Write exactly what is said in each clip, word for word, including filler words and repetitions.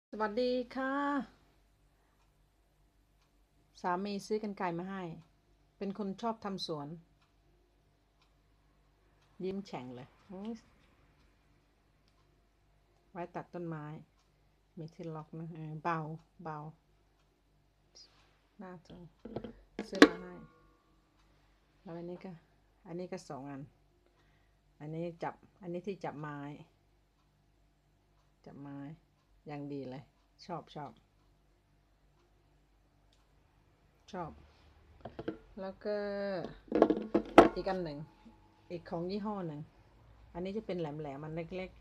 สวัสดีค่ะ สามีซื้อกรรไกรมาให้ เป็นคนชอบทำสวน ยิ้มแฉ่งเลยโอ้ยไว้ตัดต้นไม้ มีที่ล็อกนะเออเบาเบาน่าจะซื้อมาให้ แล้วอันนี้ก็ อันนี้ก็สองอัน อันนี้จับ อันนี้ที่จับไม้ จับไม้ อย่างดีเลย ชอบชอบ ชอบ แล้วก็อีกอันหนึ่ง อีกของยี่ห้อหนึ่ง อันนี้จะเป็นแหลมแหลมมันเล็ก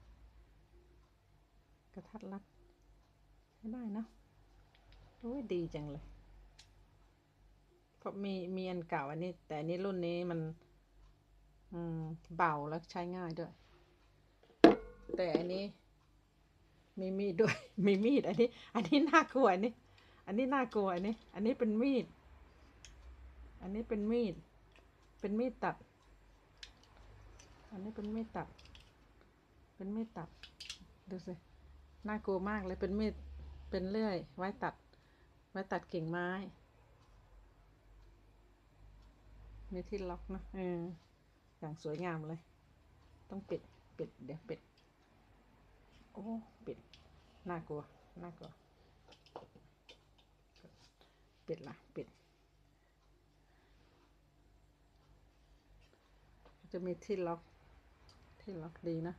ๆ กระทัดรัดใช้ได้นะโอ้ยดีจังเลย เพราะมีมีอันเก่าอันนี้ แต่อันนี้รุ่นนี้มันอืมเบาแล้วใช้ง่ายด้วย แต่อันนี้มีมีดด้วย มีมีด อันนี้ อันนี้น่ากลัวอันนี้ อันนี้น่ากลัวอันนี้ อันนี้เป็นมีด อันนี้เป็นมีด เป็นมีดตัด อันนี้เป็นมีดตัด เป็นมีดตัด ดูสิ น่ากลัวมากเลย เป็นมีด เป็นเลื่อยไว้ตัด ไว้ตัดกิ่งไม้ มีที่ล็อกนะเอออย่างสวยงามเลย ต้องปิด ปิด เดี๋ยวปิด โอ้ ปิด น่ากลัว น่ากลัว ปิดละ ปิด จะมีที่ล็อก ที่ล็อกดีนะ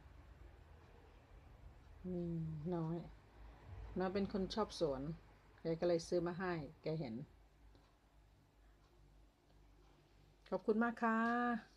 อืม น้อย น้อยเป็นคนชอบสวน แกก็เลยซื้อมาให้ แกเห็น ขอบคุณมากค่ะ